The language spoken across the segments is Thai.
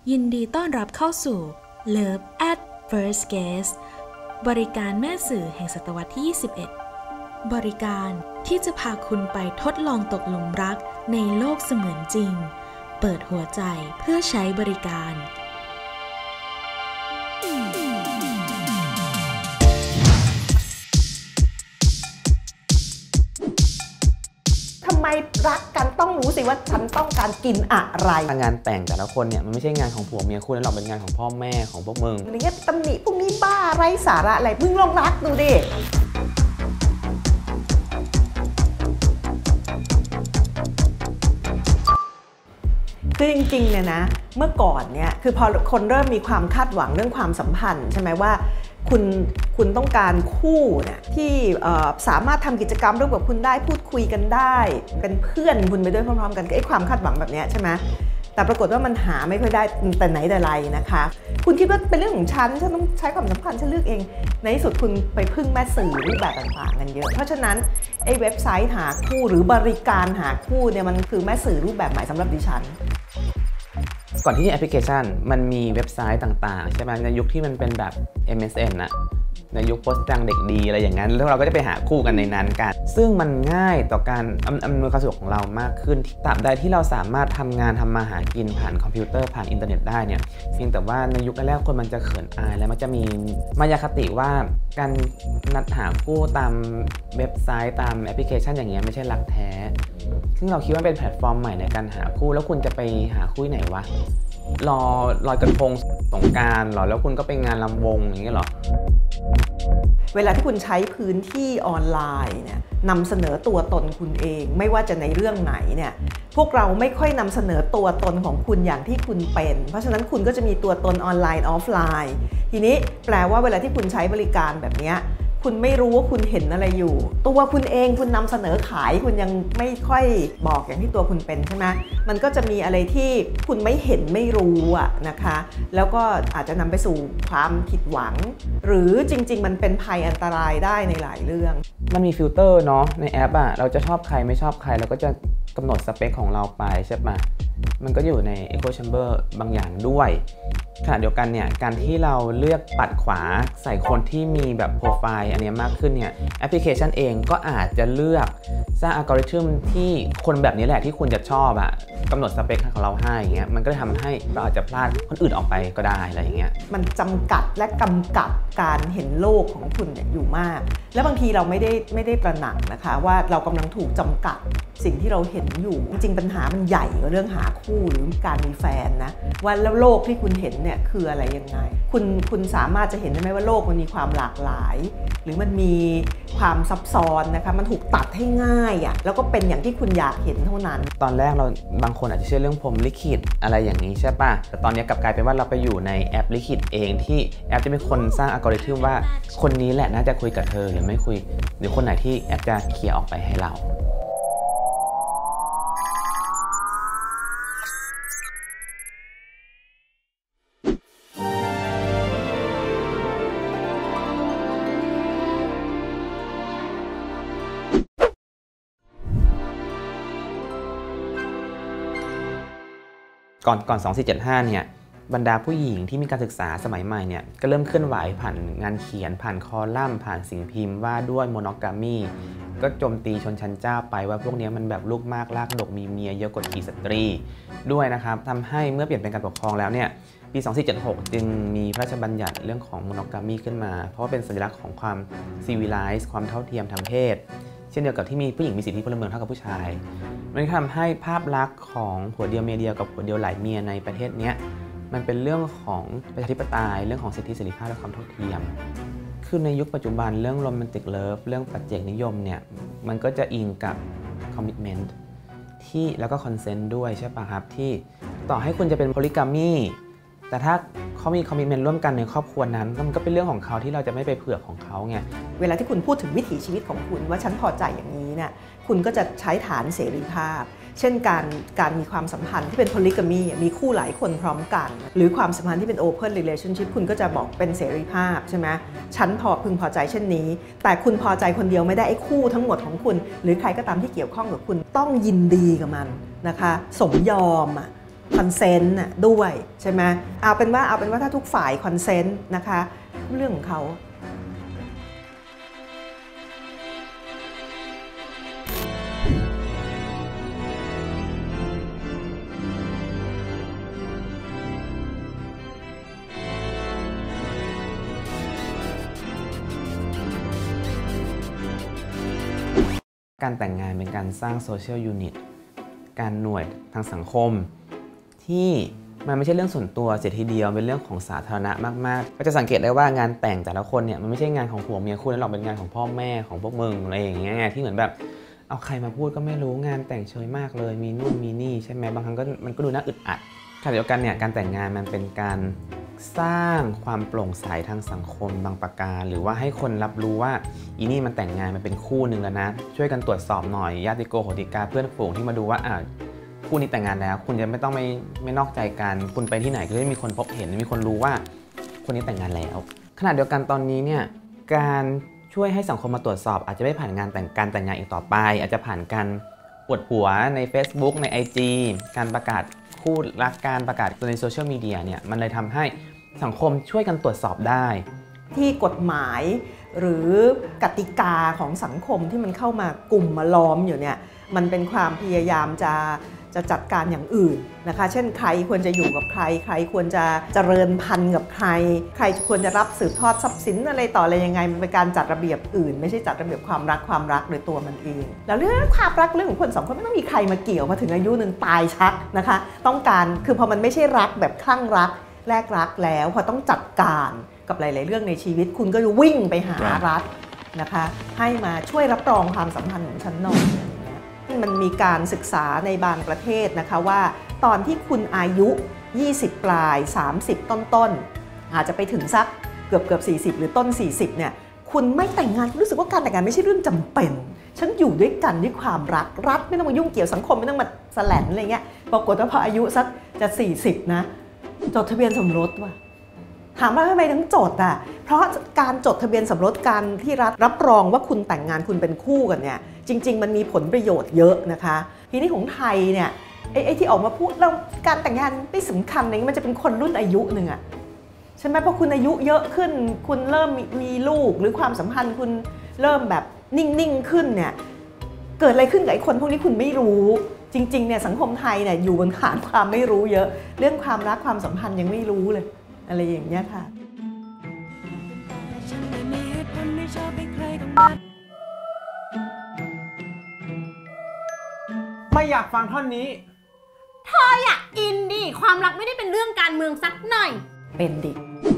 ยินดีต้อนรับเข้าสู่ Love at First Guest บริการแม่สื่อแห่งศตวรรษที่ 21 บริการที่จะพาคุณไปทดลองตกหลุมรักในโลกเสมือนจริง เปิดหัวใจเพื่อใช้บริการทำไมรักกันต้องรู้สิว่าฉันต้องการกินอะไรงานแต่งแต่ละคนเนี่ยมันไม่ใช่งานของผัวเมียคู่นั้นหรอกเป็นงานของพ่อแม่ของพวกมึงอะไรเงี้ยตำหนิพวกนี้บ้าไร้สาระอะไรมึงลองรักดูดิคือจริงๆเนี่ยนะเมื่อก่อนเนี่ยคือพอคนเริ่มมีความคาดหวังเรื่องความสัมพันธ์ใช่ไหมว่าคุณต้องการคู่เนี่ยที่สามารถทำกิจกรรมร่วมกับคุณได้พูดคุยกันได้เป็นเพื่อนคุณไปด้วยพร้อมๆกันไอ้ความคาดหวังแบบนี้ใช่ไหมแต่ปรากฏว่ามันหาไม่ค่อยได้แต่ไหนแต่ไรนะคะคุณคิดว่าเป็นเรื่องของฉันต้องใช้ความสัมพันธ์ฉันเลือกเองในที่สุดคุณไปพึ่งแม่สื่อรูปแบบต่างๆกันเยอะเพราะฉะนั้นไอ้เว็บไซต์หาคู่หรือบริการหาคู่เนี่ยมันคือแม่สื่อรูปแบบใหม่สำหรับดิฉันก่อนที่จะแอปพลิเคชันมันมีเว็บไซต์ต่างๆใช่ไหมในยุคที่มันเป็นแบบ MSN นะในยุคโพสต์ดังเด็กดีอะไรอย่างนั้นแล้วเราก็จะไปหาคู่กันในนั้นกันซึ่งมันง่ายต่อการอำนวยความสะดวกของเรามากขึ้นตราบใดที่เราสามารถทำงานทำมาหากินผ่านคอมพิวเตอร์ผ่านอินเทอร์เน็ตได้เนี่ยเพียงแต่ว่าในยุคแรกคนมันจะเขินอายและมันจะมีมายาคติว่าการนัดหาคู่ตามเว็บไซต์ตามแอปพลิเคชันอย่างเงี้ยไม่ใช่รักแท้ซึ่งเราคิดว่าเป็นแพลตฟอร์มใหม่ในการหาคู่แล้วคุณจะไปหาคู่ไหนวะรอลอยกระทงสงกรานต์หรอแล้วคุณก็ไปงานรำวงอย่างเงี้ยหรอเวลาที่คุณใช้พื้นที่ออนไลน์เนี่ยนำเสนอตัวตนคุณเองไม่ว่าจะในเรื่องไหนเนี่ยพวกเราไม่ค่อยนำเสนอตัวตนของคุณอย่างที่คุณเป็นเพราะฉะนั้นคุณก็จะมีตัวตนออนไลน์ออฟไลน์ทีนี้แปลว่าเวลาที่คุณใช้บริการแบบนี้คุณไม่รู้ว่าคุณเห็นอะไรอยู่ตัวคุณเองคุณนำเสนอขายคุณยังไม่ค่อยบอกอย่างที่ตัวคุณเป็นใช่ไหมมันก็จะมีอะไรที่คุณไม่เห็นไม่รู้อะนะคะแล้วก็อาจจะนำไปสู่ความผิดหวังหรือจริงๆมันเป็นภัยอันตรายได้ในหลายเรื่องมันมีฟิลเตอร์เนาะในแอปอะเราจะชอบใครไม่ชอบใครเราก็จะกำหนดสเปคของเราไปใช่ปะมันก็อยู่ใน Echo Chamber บางอย่างด้วยขณะเดียวกันเนี่ยการที่เราเลือกปัดขวาใส่คนที่มีแบบโปรไฟล์อันนี้มากขึ้นเนี่ยแอปพลิเคชันเองก็อาจจะเลือกสร้างอัลกอริทึมที่คนแบบนี้แหละที่คุณจะชอบอะกำหนดสเปคของเราให้อย่างเงี้ยมันก็จะทำให้เราอาจจะพลาดคนอื่นออกไปก็ได้อะไรอย่างเงี้ยมันจำกัดและกำกับการเห็นโลกของคุณเนี่ยอยู่มากและบางทีเราไม่ได้ตระหนักนะคะว่าเรากำลังถูกจำกัดสิ่งที่เราเห็นอยู่จริงๆปัญหามันใหญ่กว่าเรื่องหาคู่หรือการมีแฟนนะว่าแล้วโลกที่คุณเห็นเนี่ยคืออะไรยังไงคุณสามารถจะเห็นได้ไหมว่าโลกมันมีความหลากหลายหรือมันมีความซับซ้อนนะคะมันถูกตัดให้ง่ายอ่ะแล้วก็เป็นอย่างที่คุณอยากเห็นเท่านั้นตอนแรกเราบางคนอาจจะเชื่อเรื่องพรหมลิขิตอะไรอย่างนี้ใช่ป่ะแต่ตอนนี้กลับกลายเป็นว่าเราไปอยู่ในแอปลิขิตเองที่แอปจะเป็นคนสร้างอัลกอริทึมว่าคนนี้แหละน่าจะคุยกับเธอหรือไม่คุยหรือคนไหนที่แอปจะเคลียร์ออกไปให้เราก่อน2475เนี่ยบรรดาผู้หญิงที่มีการศึกษาสมัยใหม่เนี่ยก็เริ่มเคลื่อนไหวผ่านงานเขียนผ่านคอลัมน์ผ่านสิ่งพิมพ์ว่าด้วยโมโนกามีก็โจมตีชนชั้นเจ้าไปว่าพวกนี้มันแบบลูกมากลากดกมีเมียเยอะกว่ากี่สตรีด้วยนะครับทำให้เมื่อเปลี่ยนเป็นการปกครองแล้วเนี่ยปี2476จึงมีพระราชบัญญัติเรื่องของโมโนกามีขึ้นมาเพราะว่าเป็นสัญลักษณ์ของความซีวิไลซ์ความเท่าเทียมทางเพศเช่นเดียวกับที่มีผู้หญิงมีสิทธิพลเมืองเท่ากับผู้ชายมันทำให้ภาพลักษณ์ของผัวเดียวเมียเดียวกับผัวเดียวหลายเมียในประเทศนี้มันเป็นเรื่องของประชาธิปไตยเรื่องของสิทธิเสรีภาพและความเท่าเทียมคือในยุคปัจจุบันเรื่องโรแมนติกเลิฟเรื่องปัจเจกนิยมเนี่ยมันก็จะอิงกับคอมมิตเมนต์ที่แล้วก็คอนเซนต์ด้วยใช่ป่ะครับที่ต่อให้คุณจะเป็นโพลิกามีแต่ถ้าเขามีคอมมิตเมนต์ร่วมกันในครอบครัวนั้นมันก็เป็นเรื่องของเขาที่เราจะไม่ไปเผือกของเขาไงเวลาที่คุณพูดถึงวิถีชีวิตของคุณว่าฉันพอใจอย่างนี้เนี่ยคุณก็จะใช้ฐานเสรีภาพเช่นการมีความสัมพันธ์ที่เป็น polygamy มีคู่หลายคนพร้อมกันหรือความสัมพันธ์ที่เป็น open relationship คุณก็จะบอกเป็นเสรีภาพใช่ไหมฉันพึงพอใจเช่นนี้แต่คุณพอใจคนเดียวไม่ได้ไอ้คู่ทั้งหมดของคุณหรือใครก็ตามที่เกี่ยวข้องกับคุณต้องยินดีกับมันนะคะสมยอมคอนเซนต์ด้วยใช่ไหมเอาเป็นว่าถ้าทุกฝ่ายคอนเซนต์นะคะเรื่องของเขาการแต่งงานเป็นการสร้างโซเชียลยูนิตการหน่วยทางสังคมที่มันไม่ใช่เรื่องส่วนตัวเสียทีเดียวเป็นเรื่องของสาธารณะมากๆก็จะสังเกตได้ว่างานแต่งแต่ละคนเนี่ยมันไม่ใช่งานของผัวเมียคู่นั้นหรอกเป็นงานของพ่อแม่ของพวกมึงอะไรอย่างเงี้ยที่เหมือนแบบเอาใครมาพูดก็ไม่รู้งานแต่งเฉยมากเลยมีนู่นมีนี่ใช่ไหมบางครั้งก็มันก็ดูน่าอึดอัดขณะเดียวกันเนี่ยการแต่งงานมันเป็นการสร้างความโปร่งใสทางสังคมบางประการหรือว่าให้คนรับรู้ว่าอีนี่มันแต่งงานมันเป็นคู่หนึ่งแล้วนะช่วยกันตรวจสอบหน่อยญาติโกโหติกาเพื่อนฝูงที่มาดูว่าคู่นี้แต่งงานแล้วคุณจะไม่ต้องไม่นอกใจกันคุณไปที่ไหนก็จะมีคนพบเห็นมีคนรู้ว่าคนนี้แต่งงานแล้วขณะเดียวกันตอนนี้เนี่ยการช่วยให้สังคมมาตรวจสอบอาจจะไม่ผ่านการแต่งงานอีกต่อไปอาจจะผ่านการอวดผัวใน Facebook ใน IG การประกาศคู่รักการประกาศในโซเชียลมีเดียเนี่ยมันเลยทำให้สังคมช่วยกันตรวจสอบได้ที่กฎหมายหรือกติกาของสังคมที่มันเข้ามากลุ่มมาล้อมอยู่เนี่ยมันเป็นความพยายามจะจัดการอย่างอื่นนะคะเช่นใครควรจะอยู่กับใครใครควรจะเจริญพันธุ์กับใครควรจะรับสืบทอดทรัพย์สินอะไรต่ออะไรยังไงมันเป็นการจัดระเบียบอื่นไม่ใช่จัดระเบียบความรักโดยตัวมันเองแล้วเรื่องความรักเรื่องของคนสองคนไม่ต้องมีใครมาเกี่ยวมาถึงอายุหนึ่งตายชักนะคะต้องการคือพอมันไม่ใช่รักแบบคลั่งรักแลกรักแล้วพอต้องจัดการกับหลายๆเรื่องในชีวิตคุณก็จะวิ่งไปหารัฐนะคะให้มาช่วยรับรองความสัมพันธ์ของฉันหน่อยมันมีการศึกษาในบางประเทศนะคะว่าตอนที่คุณอายุ20ปลาย30ต้นอาจจะไปถึงสักเกือบ40หรือต้น40เนี่ยคุณไม่แต่งงานรู้สึกว่าการแต่งงานไม่ใช่เรื่องจำเป็นฉันอยู่ด้วยกันด้วยความรัฐไม่ต้องมายุ่งเกี่ยวสังคมไม่ต้องมาแสลนอะไรเงี้ยปรากฏว่าพออายุสักจะ40นะจดทะเบียนสมรสว่ะถามว่าทำไมถึงจดเพราะการจดทะเบียนสมรสการที่รัฐรับรองว่าคุณแต่งงานคุณเป็นคู่กันเนี่ยจริงๆมันมีผลประโยชน์เยอะนะคะทีนี้ของไทยเนี่ยไอ้ที่ออกมาพูดเราการแต่งงานไม่สำคัญอะไรมันจะเป็นคนรุ่นอายุหนึ่งใช่ไหมเพราะคุณอายุเยอะขึ้นคุณเริ่มมีลูกหรือความสัมพันธ์คุณเริ่มแบบนิ่งๆขึ้นเนี่ยเกิดอะไรขึ้นกับไอ้คนพวกนี้คุณไม่รู้จริงๆเนี่ยสังคมไทยเนี่ยอยู่บนฐานความไม่รู้เยอะเรื่องความรักความสัมพันธ์ยังไม่รู้เลยอะไรอย่างเงี้ยค่ะไม่อยากฟังท่อนนี้เธออยากอินดิความรักไม่ได้เป็นเรื่องการเมืองสักหน่อยเป็นดิ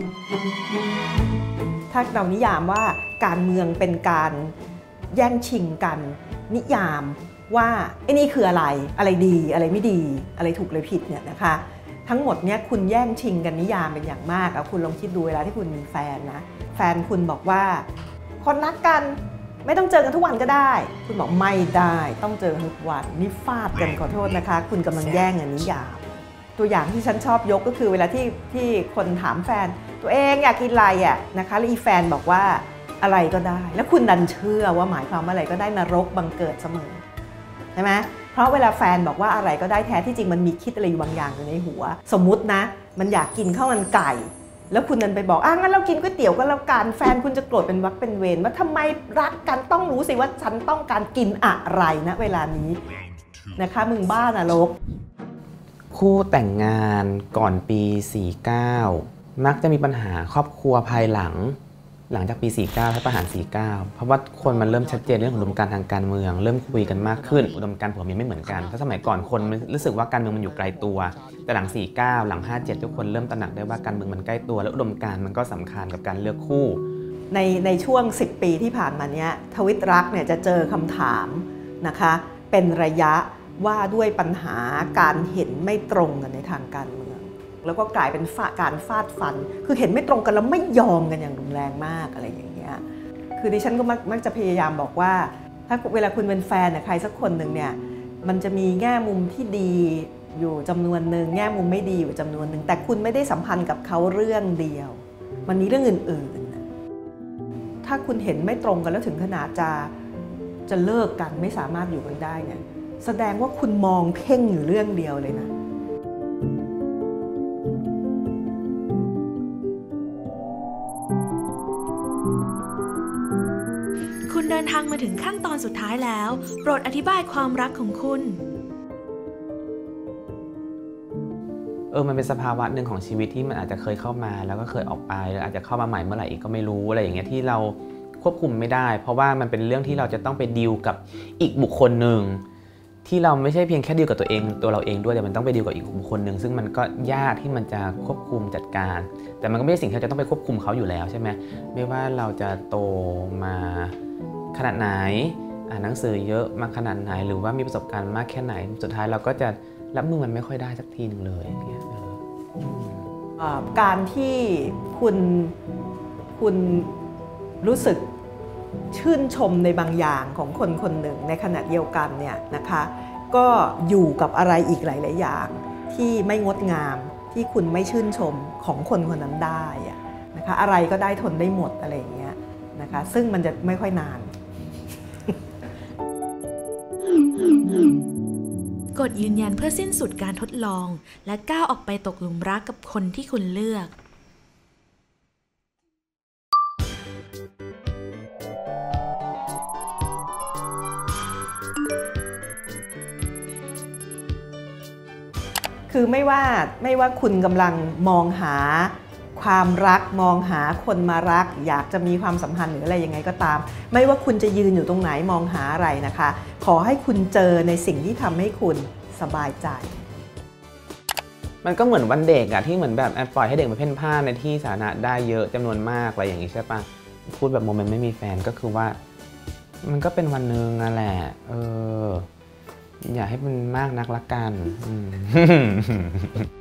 ถ้าเรานิยามว่าการเมืองเป็นการแย่งชิงกันนิยามว่าไอ้นี่คืออะไรดีอะไรไม่ดีอะไรถูกอะไรผิดเนี่ยนะคะทั้งหมดเนี้ยคุณแย่งชิงกันนิยามเป็นอย่างมากคุณลองคิดดูเวลาที่คุณมีแฟนนะแฟนคุณบอกว่าคนรักกันไม่ต้องเจอกันทุกวันก็ได้คุณบอกไม่ได้ต้องเจอทุกวันนี่ฟาดกันขอโทษนะคะคุณกำลังแย่งอันนิยามตัวอย่างที่ฉันชอบยกก็คือเวลาที่คนถามแฟนตัวเองอยากกินอะไรนะคะแล้วอีแฟนบอกว่าอะไรก็ได้แล้วคุณดันเชื่อว่าหมายความว่าอะไรก็ได้นรกบังเกิดเสมอใช่ไหมเพราะเวลาแฟนบอกว่าอะไรก็ได้แท้ที่จริงมันมีคิดอะไรอยู่บางอย่างอยู่ในหัวสมมุตินะมันอยากกินข้าวมันไก่แล้วคุณนันไปบอกงั้นเรากินก๋วยเตี๋ยวก็แล้วกันแฟนคุณจะโกรธเป็นวรรคเป็นเวรว่าทำไมรักกันต้องรู้สิว่าฉันต้องการกินอะไรนะเวลานี้นะคะมึงบ้านรกคู่แต่งงานก่อนปี49มักจะมีปัญหาครอบครัวภายหลังจากปี49รัฐประหาร49เพราะว่าคนมันเริ่มชัดเจนเรื่องอุดมการณ์ทางการเมืองเริ่มคุยกันมากขึ้นอุดมการณ์ผัวเมียไม่เหมือนกันเพราะสมัยก่อนคนรู้สึกว่าการเมืองมันอยู่ไกลตัวแต่หลัง49หลัง57ทุกคนเริ่มตระหนักได้ว่าการเมืองมันใกล้ตัวและอุดมการณ์มันก็สำคัญกับการเลือกคู่ในช่วง10ปีที่ผ่านมาเนี้ยทวิตรักเนี่ยจะเจอคำถามนะคะเป็นระยะว่าด้วยปัญหาการเห็นไม่ตรงกันในทางการเมืองแล้วก็กลายเป็นการฟาดฟันคือเห็นไม่ตรงกันแล้วไม่ยอมกันอย่างรุนแรงมากอะไรอย่างเงี้ยคือดิฉันก็มักจะพยายามบอกว่าถ้าเวลาคุณเป็นแฟนใครสักคนหนึ่งเนี่ยมันจะมีแง่มุมที่ดีอยู่จำนวนหนึ่งแง่มุมไม่ดีอยู่จำนวนหนึ่งแต่คุณไม่ได้สัมพันธ์กับเขาเรื่องเดียวมันมีเรื่องอื่นๆถ้าคุณเห็นไม่ตรงกันแล้วถึงขนาดจะเลิกกันไม่สามารถอยู่กันได้เนี่ยแสดงว่าคุณมองเพ่งอยู่เรื่องเดียวเลยนะทางมาถึงขั้นตอนสุดท้ายแล้วโปรดอธิบายความรักของคุณมันเป็นสภาวะหนึ่งของชีวิตที่มันอาจจะเคยเข้ามาแล้วก็เคยออกไปแล้วอาจจะเข้ามาใหม่เมื่อไหร่อีกก็ไม่รู้อะไรอย่างเงี้ยที่เราควบคุมไม่ได้เพราะว่ามันเป็นเรื่องที่เราจะต้องไปดีลกับอีกบุคคลหนึ่งที่เราไม่ใช่เพียงแค่ดีลกับตัวเราเองด้วยแต่มันต้องไปดีลกับอีกบุคคลหนึ่งซึ่งมันก็ยากที่มันจะควบคุมจัดการแต่มันก็ไม่ใช่สิ่งที่เราจะต้องไปควบคุมเขาอยู่แล้วใช่ไหมไม่ว่าเราจะโตมาขนาดไหนอ่านหนังสือเยอะมาขนาดไหนหรือว่ามีประสบการณ์มากแค่ไหนสุดท้ายเราก็จะรับมือมันไม่ค่อยได้สักทีหนึ่งเลยอย่างเงี้ยการที่คุณรู้สึกชื่นชมในบางอย่างของคนคนหนึ่งในขณะเดียวกันเนี่ยนะคะก็อยู่กับอะไรอีกหลายๆอย่างที่ไม่งดงามที่คุณไม่ชื่นชมของคนคนนั้นได้นะคะอะไรก็ได้ทนได้หมดอะไรอย่างเงี้ยนะคะซึ่งมันจะไม่ค่อยนานกดยืนยันเพื่อสิ้นสุดการทดลองและก้าวออกไปตกหลุมรักกับคนที่คุณเลือกคือไม่ว่าคุณกำลังมองหาความรักมองหาคนมารักอยากจะมีความสัมพันธ์หรืออะไรยังไงก็ตามไม่ว่าคุณจะยืนอยู่ตรงไหนมองหาอะไรนะคะขอให้คุณเจอในสิ่งที่ทำให้คุณสบายใจมันก็เหมือนวันเด็กที่เหมือนแบบปล่อยให้เด็กมาเพ่นพ่านในที่สาธารณะได้เยอะจำนวนมากอะไรอย่างนี้ใช่ปะพูดแบบโมเมนต์ไม่มีแฟนก็คือว่ามันก็เป็นวันหนึ่งนั่นแหละอย่าให้มันมากนักละกัน